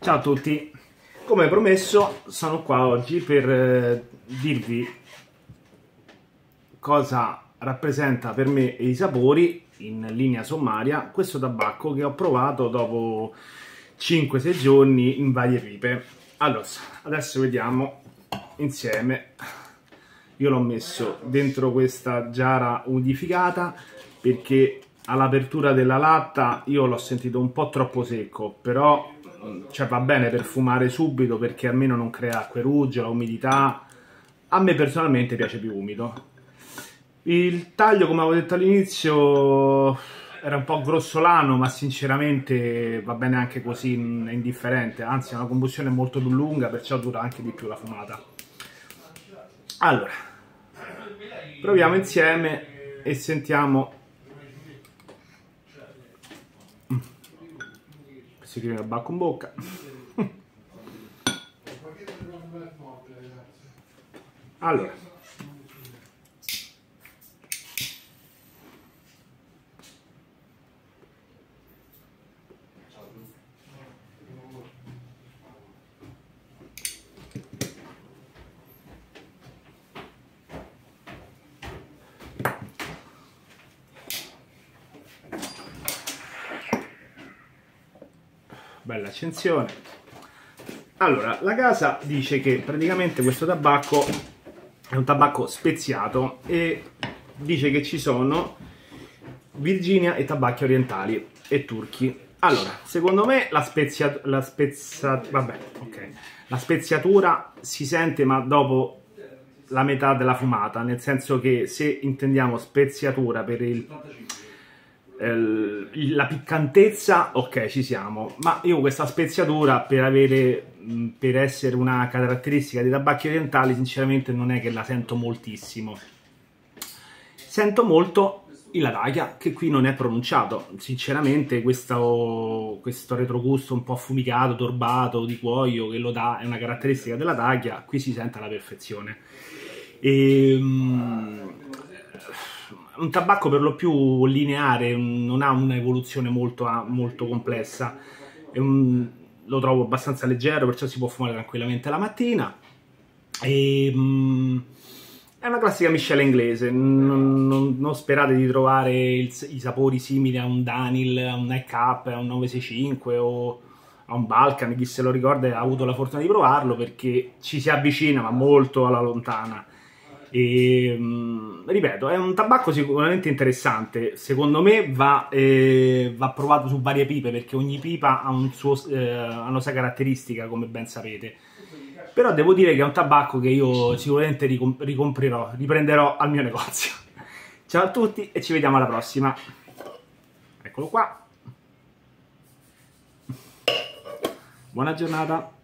Ciao a tutti, come promesso sono qua oggi per dirvi cosa rappresenta per me e i sapori in linea sommaria questo tabacco che ho provato dopo 5-6 giorni in varie pipe. Allora, adesso vediamo insieme. Io l'ho messo dentro questa giara umidificata perché all'apertura della latta io l'ho sentito un po' troppo secco, però cioè, va bene per fumare subito perché almeno non crea acque ruggine, umidità. A me personalmente piace più umido. Il taglio, come avevo detto all'inizio, era un po' grossolano, ma sinceramente va bene anche così, è indifferente, anzi è una combustione molto più lunga, perciò dura anche di più la fumata. Allora, proviamo insieme e sentiamo. Si chiude il tabacco in bocca. Allora, bella accensione. Allora, la casa dice che praticamente questo tabacco è un tabacco speziato e dice che ci sono Virginia e tabacchi orientali e turchi. Allora, secondo me la speziatura si sente ma dopo la metà della fumata, nel senso che se intendiamo speziatura per la piccantezza, ok, ci siamo, ma io questa speziatura per essere una caratteristica dei tabacchi orientali sinceramente non è che la sento moltissimo. Sento molto il Latakia, che qui non è pronunciato, sinceramente questo retrogusto un po' affumicato, torbato, di cuoio che lo dà, è una caratteristica della Latakia, qui si sente alla perfezione. Un tabacco per lo più lineare, non ha un'evoluzione molto complessa, lo trovo abbastanza leggero, perciò si può fumare tranquillamente la mattina. È una classica miscela inglese, non sperate di trovare i sapori simili a un Dunhill, a un Neck Up, a un 965 o a un Balkan. Chi se lo ricorda ha avuto la fortuna di provarlo, perché ci si avvicina ma molto alla lontana. E ripeto, è un tabacco sicuramente interessante. Secondo me va provato su varie pipe, perché ogni pipa ha una sua caratteristica, come ben sapete. Però devo dire che è un tabacco che io sicuramente riprenderò al mio negozio. Ciao a tutti e ci vediamo alla prossima. Eccolo qua. Buona giornata.